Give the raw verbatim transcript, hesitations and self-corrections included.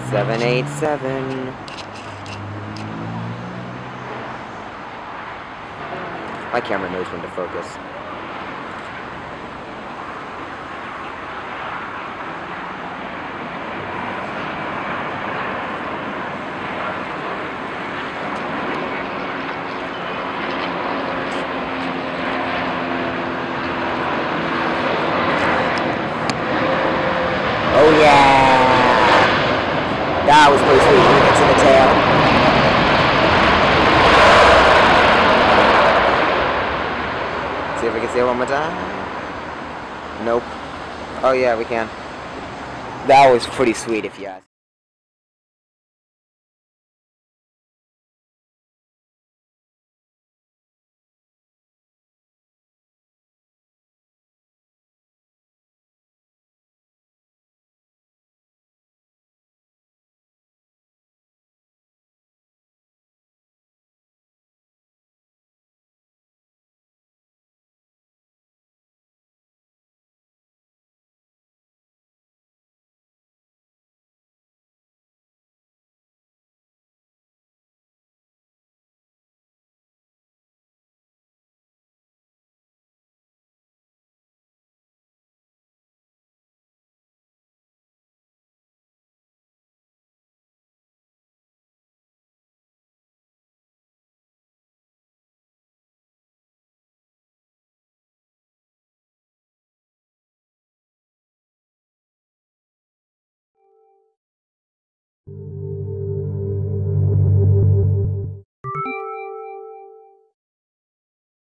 seven eight seven. My camera knows when to focus. Oh yeah! That was pretty sweet. We get to the tail. See if we can see it one more time. Nope. Oh yeah, we can. That was pretty sweet if you ask.